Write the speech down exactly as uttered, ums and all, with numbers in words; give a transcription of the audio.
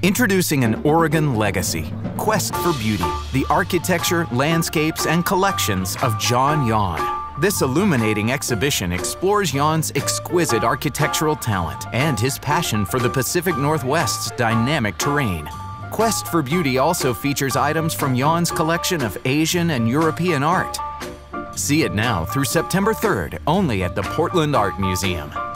Introducing an Oregon legacy, Quest for Beauty, the architecture, landscapes, and collections of John Yeon. This illuminating exhibition explores Yeon's exquisite architectural talent and his passion for the Pacific Northwest's dynamic terrain. Quest for Beauty also features items from Yeon's collection of Asian and European art. See it now through September third, only at the Portland Art Museum.